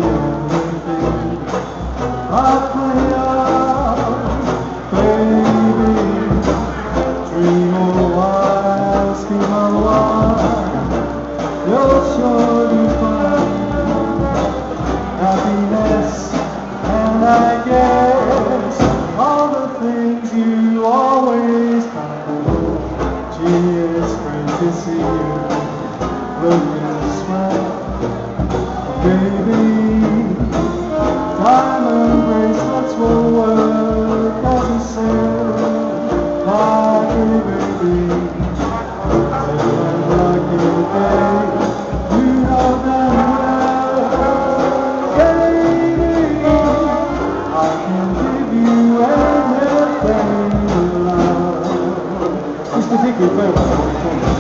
only thing I pray of, baby. Dream a while, scheme a while, you'll surely find happiness, and I guess all the things you always find. Gee, it's great to see you looking swell, baby. Diamond bracelets will work as a sale, my pretty baby. It's a lucky day, you know that well, baby. I can give you anything you love. Mr. Digby, Fairweather.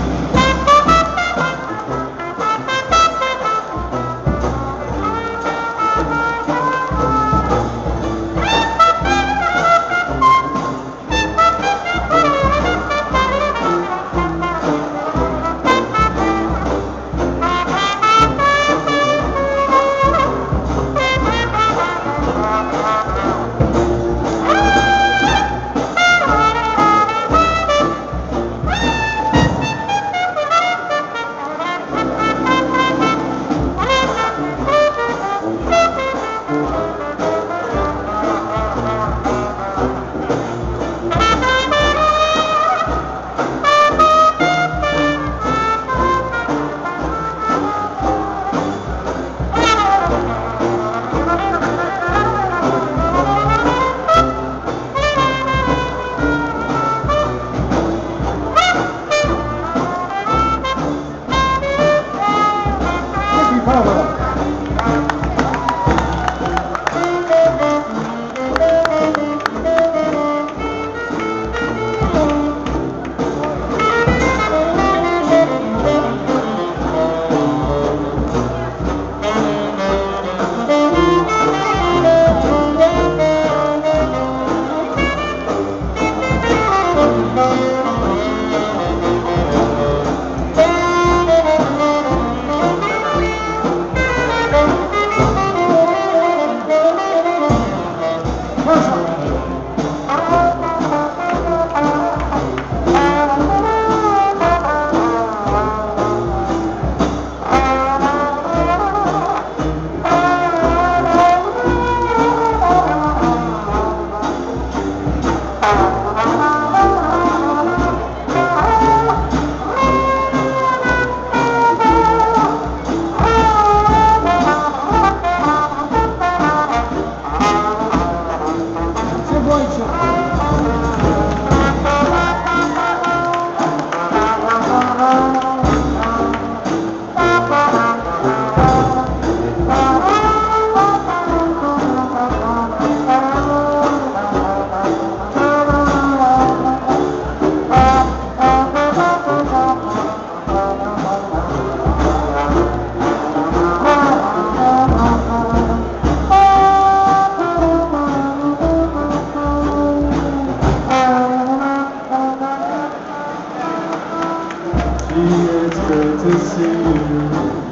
It's good to see you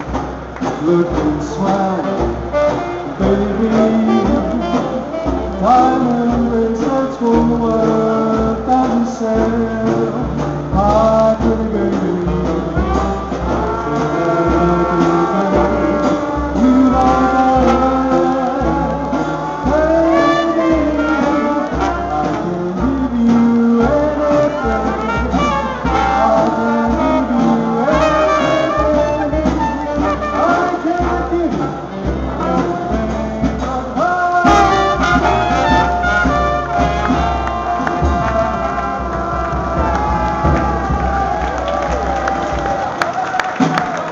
looking swell, baby. Diamond bracelets will work as a sale, my pretty baby. You know that, baby. I can give you anything.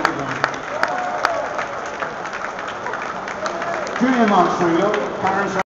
Junior March, Paris.